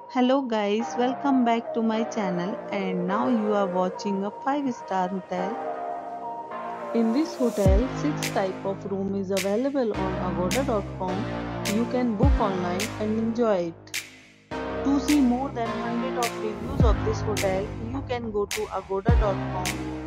Hello guys, welcome back to my channel and now you are watching a 5-star hotel. In this hotel, 6 type of room is available on agoda.com. You can book online and enjoy it. To see more than 100 of reviews of this hotel, you can go to agoda.com.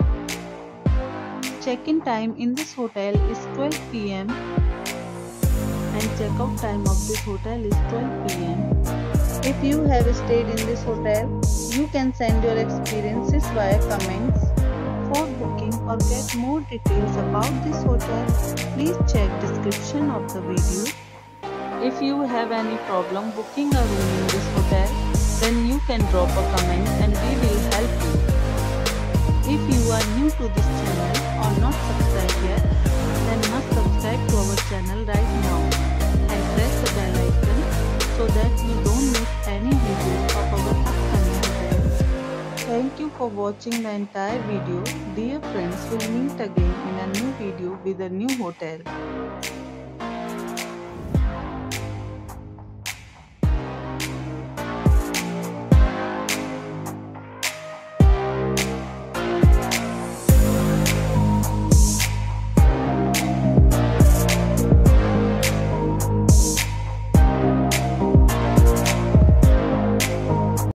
Check-in time in this hotel is 12 p.m. and check-out time of this hotel is 12 p.m. If you have stayed in this hotel, you can send your experiences via comments. For booking or get more details about this hotel, please check description of the video. If you have any problem booking a room in this hotel, then you can drop a comment and we will help you. If you are new to this channel or not subscribed yet, then must subscribe to our channel right now and press the bell icon so that you don't miss any video of our upcoming hotels. Thank you for watching the entire video. Dear friends, we'll meet again in a new video with a new hotel.